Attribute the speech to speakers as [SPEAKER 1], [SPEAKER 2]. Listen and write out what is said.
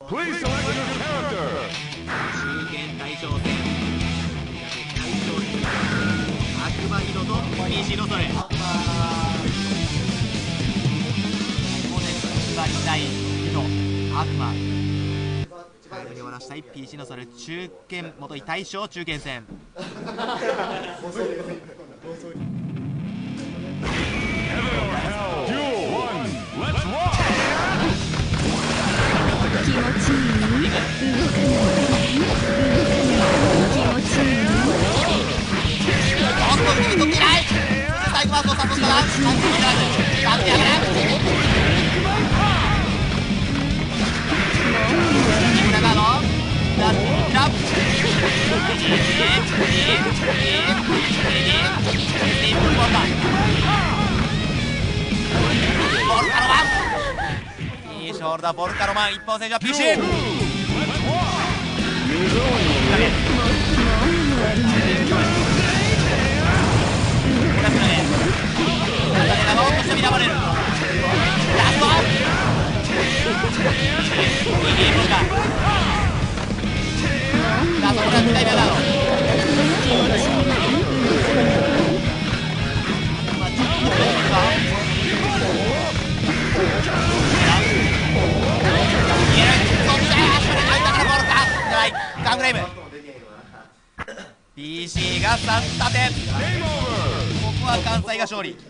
[SPEAKER 1] Please select your character.
[SPEAKER 2] 中堅大将戦大将戦悪魔ヒロと西のそれここで縛りたいヒロ悪魔タイムに終わらしたい PC のそれ中堅元井大将中堅戦
[SPEAKER 3] 気持ちいい動かない気持ちいい
[SPEAKER 2] おっと右取っていないタイムバウンドを誘ったら完璧にならずバッティアグラ木村ガードラストキラッ右ボルカロマンいいショルダーボルカロマン一本選手は PC ガングレイム PC が3打点ここは関西が勝利